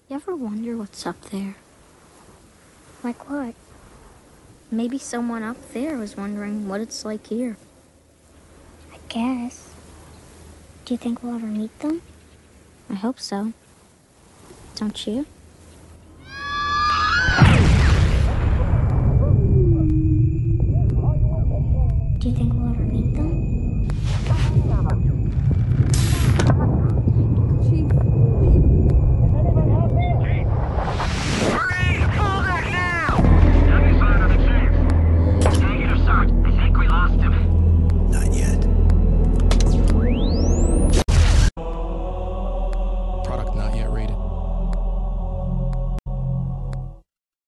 You ever wonder what's up there? Like what? Maybe someone up there was wondering what it's like here. I guess. Do you think we'll ever meet them? I hope so. Don't you? Do you think we'll ever meet them?